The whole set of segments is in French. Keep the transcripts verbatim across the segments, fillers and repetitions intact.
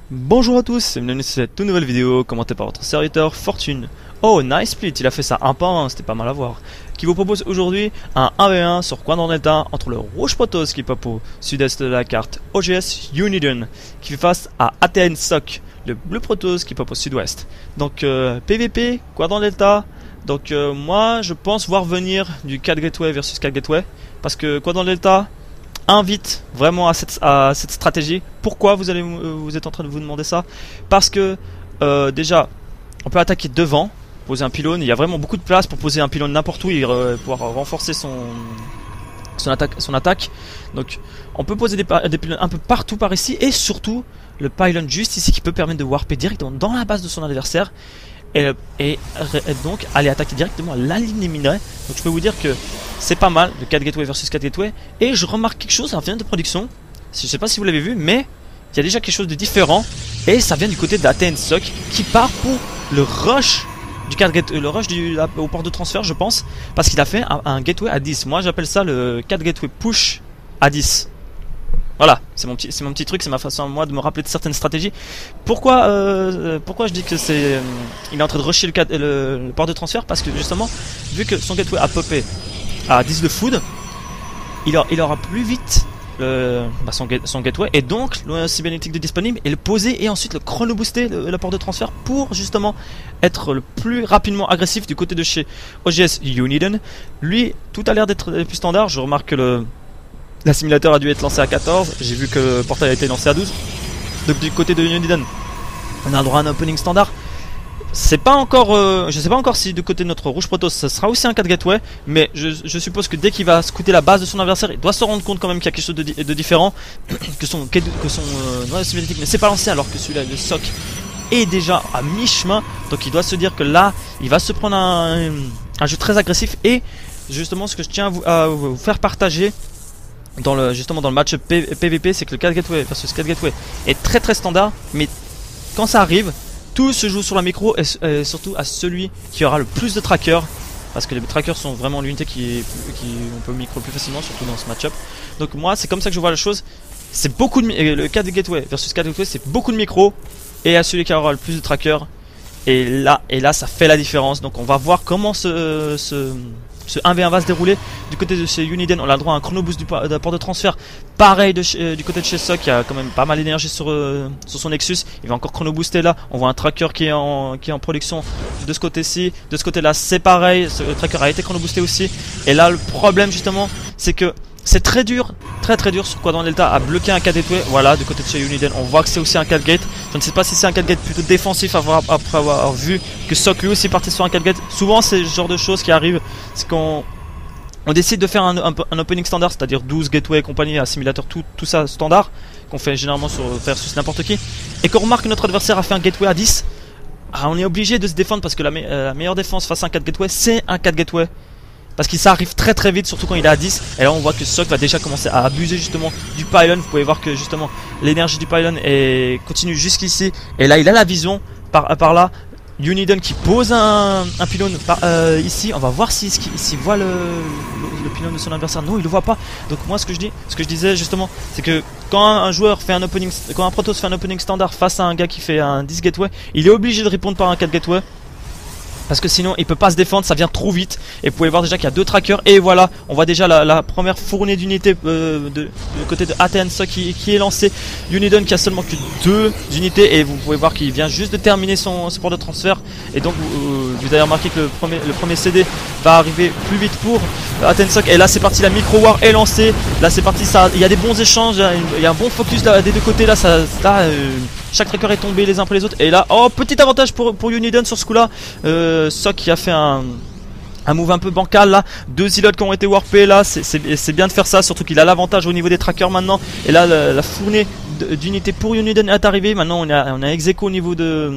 Bonjour à tous et bienvenue sur cette toute nouvelle vidéo commentée par votre serviteur Fortune. Oh, nice split, il a fait ça un par un, c'était pas mal à voir. Qui vous propose aujourd'hui un un v un sur Quadrant Delta entre le Rouge Protoss qui pop au sud-est de la carte O G S Uniden qui fait face à A T N S O C, le Bleu Protoss qui pop au sud-ouest. Donc euh, P V P, Quadrant Delta. Donc euh, moi je pense voir venir du quatre Gateway versus quatre Gateway parce que Quadrant Delta invite vraiment à cette, à cette stratégie. Pourquoi vous allez vous êtes en train de vous demander ça? Parce que euh, déjà on peut attaquer devant, poser un pylône, il y a vraiment beaucoup de place pour poser un pylône n'importe où et euh, pouvoir renforcer son, son, attaque, son attaque. Donc on peut poser des, des pylônes un peu partout par ici et surtout le pylône juste ici qui peut permettre de warper directement dans la base de son adversaire. Et, et, et donc aller attaquer directement la ligne des minerais. Donc je peux vous dire que c'est pas mal de quatre Gateway versus quatre Gateway. Et je remarque quelque chose, ça vient de production. Je sais pas si vous l'avez vu, mais il y a déjà quelque chose de différent. Et ça vient du côté de A T N S O C qui part pour le rush du quatre Gateway, le rush du, au port de transfert, je pense. Parce qu'il a fait un, un Gateway à dix. Moi j'appelle ça le quatre Gateway push à dix. Voilà, c'est mon petit, c'est mon petit truc, c'est ma façon à moi de me rappeler de certaines stratégies. Pourquoi, euh, pourquoi je dis que c'est, euh, il est en train de rusher le, le, le port de transfert? Parce que justement, vu que son gateway a popé à dix de food, il, aura, il aura plus vite le, bah son, son gateway et donc le cybernétique de disponible et le poser et ensuite le chrono booster le, le port de transfert pour justement être le plus rapidement agressif du côté de chez O G S Uniden. Lui, tout a l'air d'être plus standard. Je remarque que le l'assimilateur a dû être lancé à quatorze, j'ai vu que le portail a été lancé à douze. Donc du côté de Uniden, on a le droit à un opening standard. C'est pas encore, euh, je sais pas encore si du côté de notre Rouge Protoss ça sera aussi un quatre Gateway, mais je, je suppose que dès qu'il va scouter la base de son adversaire, il doit se rendre compte quand même qu'il y a quelque chose de, de différent, que son, que son euh, ouais, cybernétique ne s'est pas lancé alors que celui-là, le S O C, est déjà à mi-chemin. Donc il doit se dire que là, il va se prendre un, un jeu très agressif. Et justement ce que je tiens à vous, à vous faire partager dans le, justement dans le match P V P, c'est que le quatre Gateway versus quatre Gateway est très très standard, mais quand ça arrive, tout se joue sur la micro et, et surtout à celui qui aura le plus de trackers, parce que les trackers sont vraiment l'unité qui, qui on peut micro plus facilement, surtout dans ce match-up. Donc moi c'est comme ça que je vois la chose. C'est beaucoup de le quatre Gateway versus quatre Gateway, c'est beaucoup de micro et à celui qui aura le plus de trackers. Et là et là ça fait la différence. Donc on va voir comment ce, ce Ce un v un va se dérouler. Du côté de chez Uniden, on a le droit à un chrono boost du port de transfert. Pareil de chez, euh, du côté de chez S O C, qui a quand même pas mal d'énergie sur, euh, sur son Nexus. Il va encore chrono booster là. On voit un tracker qui est en, qui est en production de ce côté-ci. De ce côté-là, c'est pareil. Ce tracker a été chrono boosté aussi. Et là, le problème justement, c'est que c'est très dur, très très dur sur Quadrant Delta à bloquer un quatre Gateway. Voilà, du côté de chez Uniden, on voit que c'est aussi un quatre Gate. Je ne sais pas si c'est un quatre Gate plutôt défensif après avoir vu que S O C lui aussi partait sur un quatre Gate. Souvent, c'est ce genre de choses qui arrivent. C'est qu'on on décide de faire un, un, un opening standard, c'est-à-dire douze Gateway et compagnie, assimilateur, tout, tout ça standard, qu'on fait généralement sur versus n'importe qui. Et qu'on remarque que notre adversaire a fait un Gateway à dix. Ah, on est obligé de se défendre parce que la, me euh, la meilleure défense face à un quatre Gateway, c'est un quatre Gateway. Parce qu'il ça arrive très très vite, surtout quand il est à dix. Et là on voit que S O C va déjà commencer à abuser justement du pylon. Vous pouvez voir que justement l'énergie du pylon est... continue jusqu'ici. Et là il a la vision par, par là. Uniden qui pose un, un pylône par, euh, ici. On va voir s'il si, si voit le, le, le pylône de son adversaire. Non, il le voit pas. Donc moi ce que je dis, ce que je disais justement, c'est que quand un, un joueur fait un opening, quand un Protoss fait un opening standard face à un gars qui fait un dix Gateway, il est obligé de répondre par un quatre Gateway. Parce que sinon il peut pas se défendre, ça vient trop vite. Et vous pouvez voir déjà qu'il y a deux trackers. Et voilà, on voit déjà la, la première fournée d'unités euh, de, du côté de A T N S O C qui, qui est lancée. Uniden qui a seulement que deux unités. Et vous pouvez voir qu'il vient juste de terminer son support de transfert. Et donc euh, vous avez remarqué que le premier, le premier C D va arriver plus vite pour A T N S O C. Et là c'est parti, la micro war est lancée. Là c'est parti, ça, il y a des bons échanges, il y a un bon focus là, des deux côtés. Là, ça, là euh, chaque tracker est tombé les uns après les autres. Et là, oh, petit avantage pour, pour Uniden sur ce coup là. euh, S O C qui a fait un, un move un peu bancal là. Deux îlots qui ont été warpés là. C'est bien de faire ça, surtout qu'il a l'avantage au niveau des trackers maintenant. Et là la, la fournée d'unités pour Uniden est arrivée. Maintenant on a, on a ex aequo au niveau de...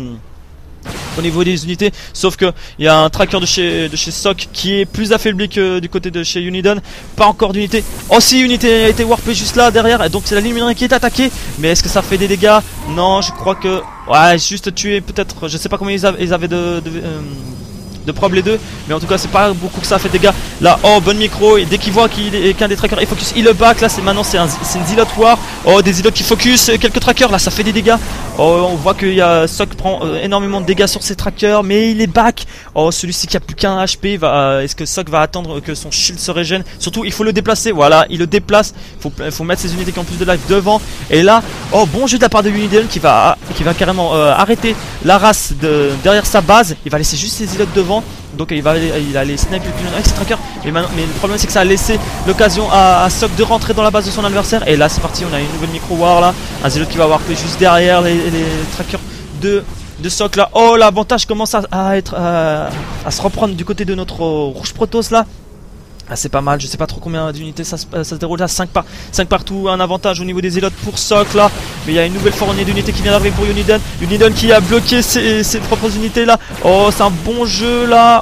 au niveau des unités, sauf que il y a un tracker de chez, de chez S O C qui est plus affaibli que du côté de chez Uniden. Pas encore d'unité. Oh si, unité a été warpée juste là derrière, et donc c'est la ligne mineure qui est attaquée. Mais est-ce que ça fait des dégâts? Non, je crois que... Ouais, juste tuer peut-être, je sais pas combien ils avaient, ils avaient de... de euh, de prob les deux, mais en tout cas c'est pas beaucoup que ça fait des dégâts. Là, oh, bonne micro, et dès qu'il voit qu'il est qu'un des trackers, il focus, il le back. Là, c'est maintenant c'est un, une Zealot War. Oh, des Zealots qui focus, quelques trackers, là ça fait des dégâts. Oh, on voit qu'il y a Sock prend euh, énormément de dégâts sur ses trackers, mais il est back. Oh, celui-ci qui a plus qu'un H P, va, euh, est-ce que Sock va attendre que son shield se régène? Surtout, il faut le déplacer, voilà, il le déplace. Il faut, faut mettre ses unités qui ont plus de life devant. Et là, oh, bon jeu de la part de Uniden qui va, qui va carrément euh, arrêter la race de, derrière sa base. Il va laisser juste ses Zealots devant. Donc il va aller, il va aller snipe les pylônes avec ses trackers. Mais, maintenant, mais le problème c'est que ça a laissé l'occasion à, à Sock de rentrer dans la base de son adversaire. Et là c'est parti, on a une nouvelle micro war là. Un Zealot qui va warper juste derrière les, les trackers de, de Sock là. Oh, l'avantage commence à, à être à, à se reprendre du côté de notre rouge Protoss là. Ah, c'est pas mal, je sais pas trop combien d'unités ça, ça se déroule là, cinq, par, cinq partout, un avantage au niveau des Zealots pour Sock là. Mais il y a une nouvelle fournée d'unités qui vient d'arriver pour Uniden. Uniden qui a bloqué ses, ses propres unités là. Oh, c'est un bon jeu là.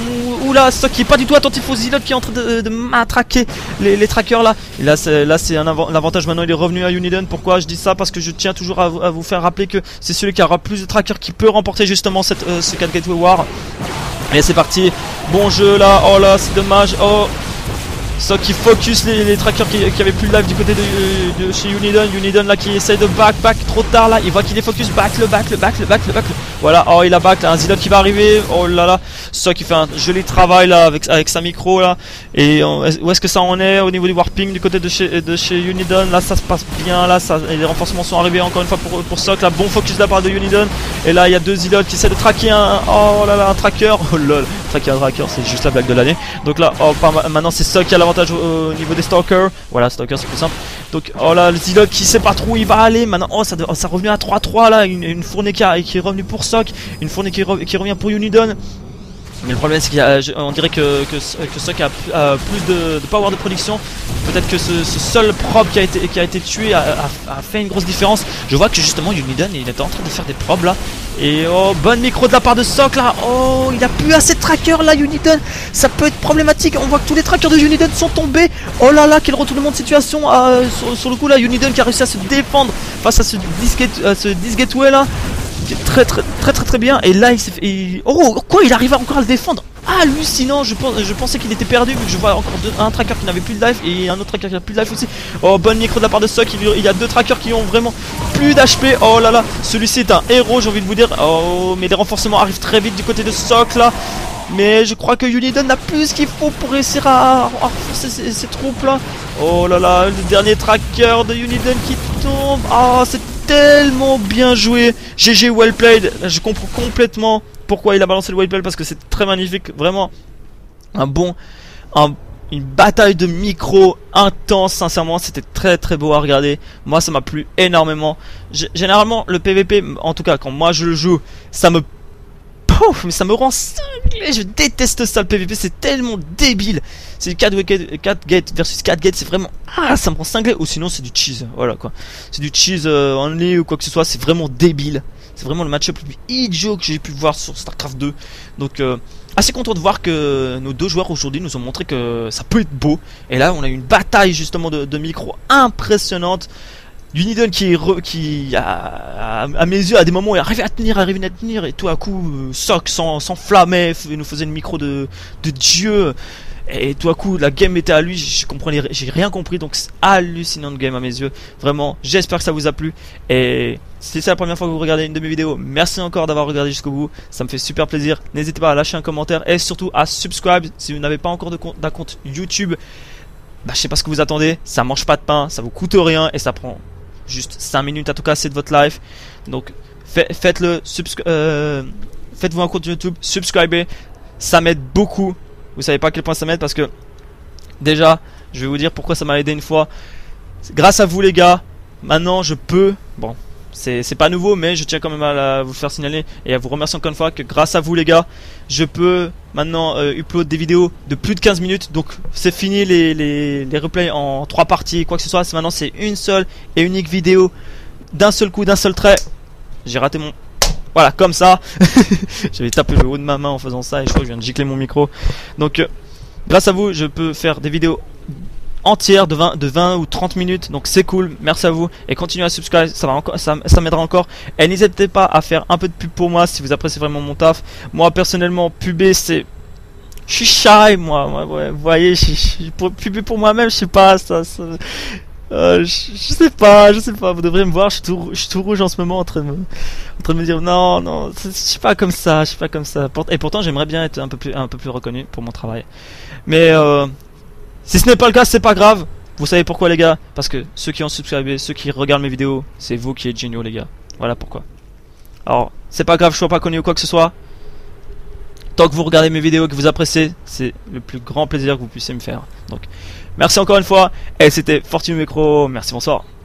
Oula, Sock qui est pas du tout attentif aux Zealots qui est en train de, de matraquer les, les trackers là. Et là c'est là c'est un av l'avantage maintenant, il est revenu à Uniden. Pourquoi je dis ça? Parce que je tiens toujours à, à vous faire rappeler que c'est celui qui aura plus de trackers qui peut remporter justement cette, euh, ce quatre Gateway War. Et c'est parti, bon jeu là, oh là c'est dommage, oh Sock qui focus les, les trackers qui, qui avaient plus de life du côté de, de chez Uniden. Uniden là qui essaye de back, back trop tard là, il voit qu'il est focus, back, le back, le back, le back, le back, le... Voilà, oh il a back là, un Zealot qui va arriver, oh là là, Sock qui fait un joli travail là avec, avec sa micro là. Et on, où est-ce que ça en est au niveau du warping du côté de chez, de chez Uniden? Là ça se passe bien là, ça, et les renforcements sont arrivés encore une fois pour, pour Sock là, bon focus de la part de Uniden. Et là il y a deux Zealots qui essaient de traquer un, oh là là, un tracker, oh lol, traquer un tracker c'est juste la blague de l'année. Donc là, oh, maintenant c'est Sock qui a l'avantage au, au niveau des Stalkers, voilà Stalker c'est plus simple. Donc oh là le Zealot qui sait pas trop où il va aller, maintenant oh ça, oh, ça revenu à trois trois là, une, une fournée qui, a, qui est revenue pour Sock, une fournée qui, re, qui revient pour Uniden. Mais le problème c'est qu'on dirait que, que, que Sock a, a plus de, de power de production. Peut-être que ce, ce seul probe qui a été, qui a été tué a, a, a fait une grosse différence. Je vois que justement Uniden il était en train de faire des probes là. Et oh, bonne micro de la part de Sock là. Oh, il a plus assez de trackers là Uniden. Ça peut être problématique. On voit que tous les trackers de Uniden sont tombés. Oh là là, quel retournement de situation euh, sur, sur le coup là. Uniden qui a réussi à se défendre face à ce disgateway là. Très très très très très bien. Et là il s'est fait... Il... Oh quoi, il arrive encore à le défendre. Hallucinant, je, pense, je pensais qu'il était perdu vu que je vois encore deux, un tracker qui n'avait plus de life et un autre tracker qui n'a plus de life aussi. Oh, bonne micro de la part de Sock, il, il y a deux trackers qui ont vraiment plus d'H P. Oh là là, celui-ci est un héros, j'ai envie de vous dire. Oh, mais les renforcements arrivent très vite du côté de Sock là. Mais je crois que Uniden n'a plus ce qu'il faut pour réussir à, à renforcer ces, ces troupes là. Oh là là, le dernier tracker de Uniden qui tombe. Ah, oh, c'est tellement bien joué. G G well played. Je comprends complètement pourquoi il a balancé le well played, parce que c'est très magnifique. Vraiment un bon, un, une bataille de micro intense. Sincèrement, c'était très très beau à regarder. Moi, ça m'a plu énormément. G généralement, le P V P, en tout cas quand moi je le joue, ça me Pouf, mais ça me rend cinglé, je déteste ça le P V P, c'est tellement débile. C'est du quatre gate versus quatre gate, c'est vraiment... Ah, ça me rend cinglé, ou sinon c'est du cheese, voilà quoi. C'est du cheese euh, only ou quoi que ce soit, c'est vraiment débile. C'est vraiment le match-up le plus idiot que j'ai pu voir sur StarCraft deux. Donc euh, assez content de voir que nos deux joueurs aujourd'hui nous ont montré que ça peut être beau. Et là on a eu une bataille justement de, de micro impressionnante. Uniden qui, re, qui a, à, à mes yeux à des moments est arrivé à tenir, arrivé à tenir, et tout à coup euh, Sock s'enflammait, nous faisait une micro de, de dieu, et tout à coup la game était à lui, je comprenais, j'ai rien compris, donc c'est hallucinant de game à mes yeux, vraiment. J'espère que ça vous a plu, et si c'est la première fois que vous regardez une de mes vidéos, merci encore d'avoir regardé jusqu'au bout, ça me fait super plaisir. N'hésitez pas à lâcher un commentaire et surtout à subscribe si vous n'avez pas encore de compte, d'un compte YouTube. Bah je sais pas ce que vous attendez, ça mange pas de pain, ça vous coûte rien et ça prend juste cinq minutes à tout casser de votre life. Donc faites-le, euh, faites-vous un compte YouTube, subscribez, ça m'aide beaucoup. Vous savez pas à quel point ça m'aide, parce que déjà je vais vous dire pourquoi ça m'a aidé une fois. Grâce à vous les gars, maintenant je peux, bon c'est pas nouveau, mais je tiens quand même à la, vous faire signaler et à vous remercier encore une fois que grâce à vous les gars, je peux maintenant euh, upload des vidéos de plus de quinze minutes. Donc c'est fini les, les, les replays en trois parties, quoi que ce soit. Maintenant c'est une seule et unique vidéo d'un seul coup, d'un seul trait. J'ai raté mon... Voilà, comme ça. J'avais tapé le haut de ma main en faisant ça et je crois que je viens de gicler mon micro. Donc euh, grâce à vous, je peux faire des vidéos entière de vingt, de vingt ou trente minutes, donc c'est cool, merci à vous, et continuez à subscribe, ça va encore, ça, ça m'aidera encore, et n'hésitez pas à faire un peu de pub pour moi si vous appréciez vraiment mon taf. Moi personnellement, puber c'est... Je suis shy moi, moi ouais, vous voyez, je suis pour puber pour moi-même, je sais pas, ça... ça... Euh, je, je sais pas, je sais pas, vous devriez me voir, je suis tout, je suis tout rouge en ce moment en train de me, en train de me dire non, non, je suis pas comme ça, je suis pas comme ça. Et pourtant j'aimerais bien être un peu plus, un peu plus reconnu pour mon travail. Mais euh, si ce n'est pas le cas, c'est pas grave. Vous savez pourquoi les gars? Parce que ceux qui ont subscribé, ceux qui regardent mes vidéos, c'est vous qui êtes géniaux les gars. Voilà pourquoi. Alors, c'est pas grave, je sois pas connu ou quoi que ce soit. Tant que vous regardez mes vidéos et que vous appréciez, c'est le plus grand plaisir que vous puissiez me faire. Donc, merci encore une fois, et c'était Fortune Micro, merci, bonsoir.